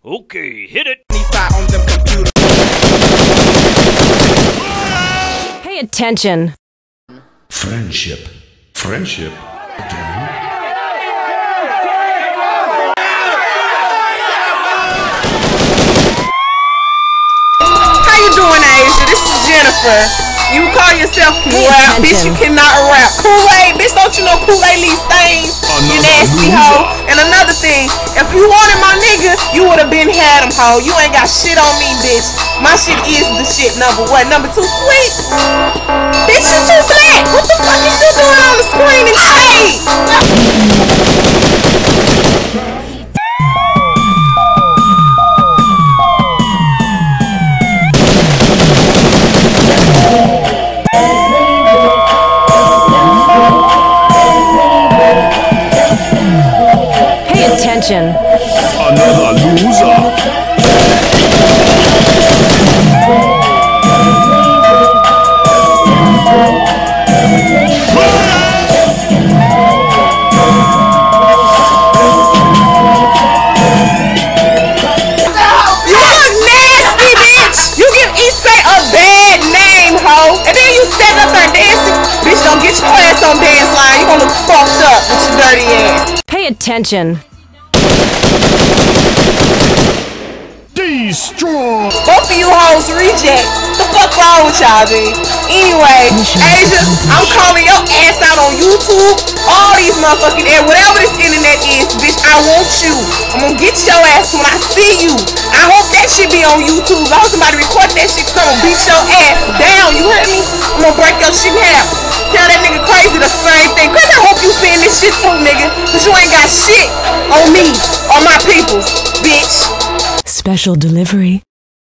Okay, hit it. Pay attention. Friendship. Friendship? Again? How you doing, Asia? This is Jennifer. You call yourself rap, bitch, you cannot rap. Kool-Aid, bitch, don't you know Kool-Aid leaves stains? You nasty hoe. And another thing, if you wanted my nigga, you would've been had him, hoe. You ain't got shit on me, bitch. My shit is the shit. Number what? Number 2 sweets? Bitch, you too black. What the fuck is you doing on the screen and shit? Attention. Another loser. You look nasty, bitch. You give Issei a bad name, ho. And then you stand up there dancing. Bitch, don't get your ass on dance line. You gonna look fucked up with your dirty ass. Pay attention. Destroy. Both of you hoes reject. The fuck wrong with y'all, G? Anyway, Asia, I'm calling your ass out on YouTube. All these motherfucking air, whatever this internet is, bitch, I want you. I'm gonna get your ass when I see you. I hope that shit be on YouTube. I hope somebody record that shit, cause I'm gonna beat your ass down. You heard me? I'm gonna break your shit in half. Tell that nigga Crazy the same thing. Cause I hope you seeing this shit too, nigga. Cause you ain't got shit on me or my peoples, bitch. Special delivery.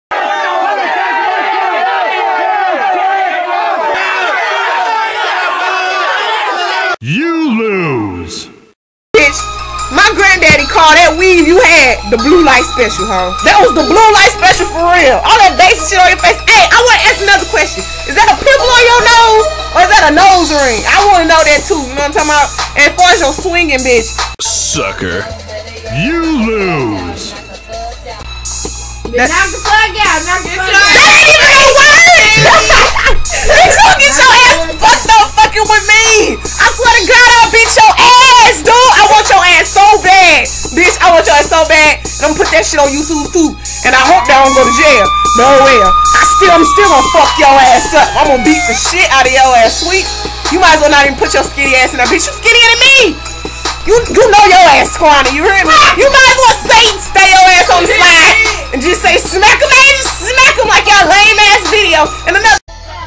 You lose. Bitch, my granddaddy called that weave you had the blue light special, huh? That was the blue light special for real. All that basic shit on your face. Hey, I want to ask another question. Is that a pimple on your nose? Or is that a nose ring? I want to know that too. You know what I'm talking about? And as far as your swinging, bitch. Sucker. You lose. Knock the fuck out. Knock the fuck out. That ain't even no word. Bitch, you get your ass fucked up fucking with me. I swear to God, I'll beat your ass, dude. I want your ass so bad. Bitch, I want your ass so bad. And I'm gonna put that shit on YouTube too. And I hope that I don't go to jail. No well. I'm still gonna fuck your ass up. I'm gonna beat the shit out of your ass, sweet. You might as well not even put your skinny ass in there. Bitch, you skinnier than me. You know your ass, Squanny. You heard me? You might as well stay your ass on the slide and just say smack him, man. Just smack him like y'all lame ass video. And another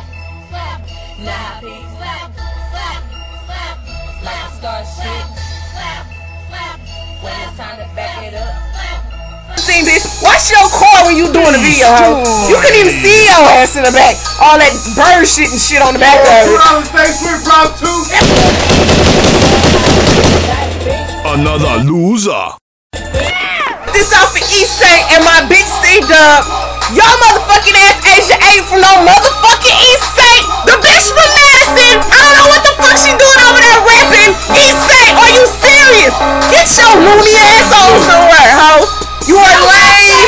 thing, bitch. Watch your car when you doing the video, ho. You couldn't even see your ass in the back. All that bird shit and shit on the back of it. Another loser. This off for Issei and my big C-Dub. Y'all motherfucking ass Asia ain't from no motherfucking Issei. The bitch from Madison. I don't know what the fuck she doing over there rapping. Issei, are you serious? Get your loony ass on somewhere, ho. You are lame.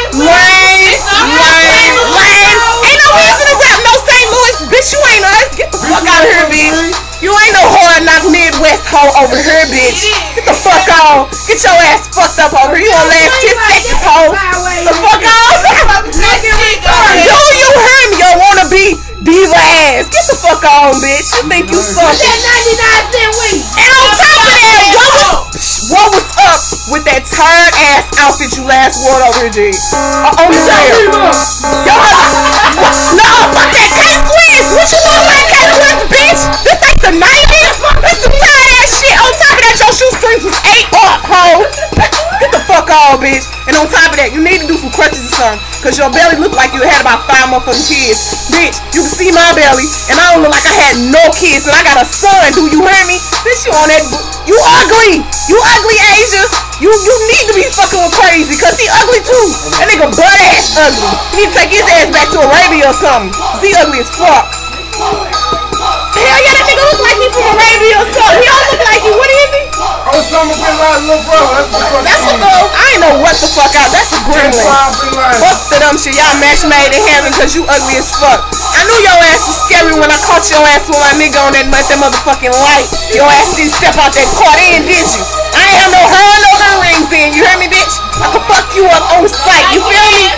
Ain't no reason to rap no St. Louis. Bitch, you ain't us. Get the fuck out of here, bitch. You ain't no hard knock Midwest hoe over here, bitch. Get the fuck on. Get your ass fucked up over here. You on last 10 seconds, hoe. The fuck on. Yo, you heard me. Yo, wanna be diva ass. Get the fuck on, bitch. You think you something. And on top of that, what was up with that tired ass outfit you last wore over here, G? On the real. Yo, no, fuck that K-Swiss. What you know about K-Swiss, bitch? This ain't the 90s. This some tired ass shit. On top of that, your shoestrings was 8 up, ho. Get the fuck on, bitch. And on top of that, you need to do some crutches or something. Cause your belly looked like you had about 5 motherfucking kids. Bitch, you can see my belly. And I don't look like I had no kids. And I got a son, do you hear me? Bitch, you on that. You ugly. You ugly, Asia. You need to be fucking with Crazy. Cause he ugly too. That nigga butt ass ugly. He need to take his ass back to Arabia or something. Cause he ugly as fuck. Hell yeah, that nigga look like he from Arabia or something. He don't look like you. What is he? Oh, Osama bin Laden's little brother. That's what the, I ain't know what the fuck out. That's a gremlin. Fuck the dumb shit. Y'all match made in heaven because you ugly as fuck. I knew your ass was scary when I caught your ass with my nigga on that motherfucking light. Your ass didn't step out that car in, did you? I ain't have no earrings in. You heard me, bitch? I could fuck you up on sight. You feel me?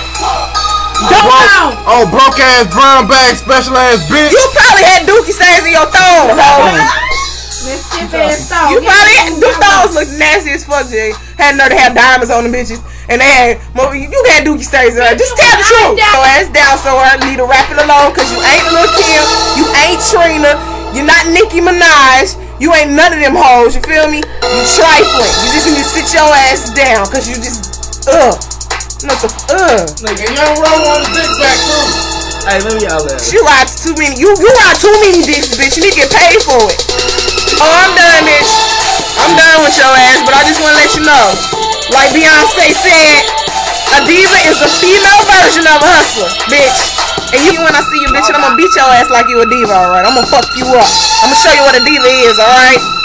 Oh, broke ass, brown bag, special ass bitch. You probably had dookie stains in your thong, ho. You probably had, them thongs look nasty as fuck, Jay. Had nerve to have diamonds on them bitches. And they had, you had dookie stains in her. Just tell the truth. Your ass down somewhere, need to wrap it alone, cause you ain't Lil' Kim, you ain't Trina, you're not Nicki Minaj, you ain't none of them hoes, you feel me? You trifling. You just need to sit your ass down, cause you just, What the Nigga, Young Roll on the dick back too. Hey, let me yell at She rides too many. You ride too many dicks, bitch. You need to get paid for it. Oh, I'm done, bitch. I'm done with your ass, but I just want to let you know. Like Beyonce said, a diva is a female version of a hustler, bitch. And you, when I see you, bitch, I'm gonna beat your ass like you a diva, alright? I'm gonna fuck you up. I'm gonna show you what a diva is, alright?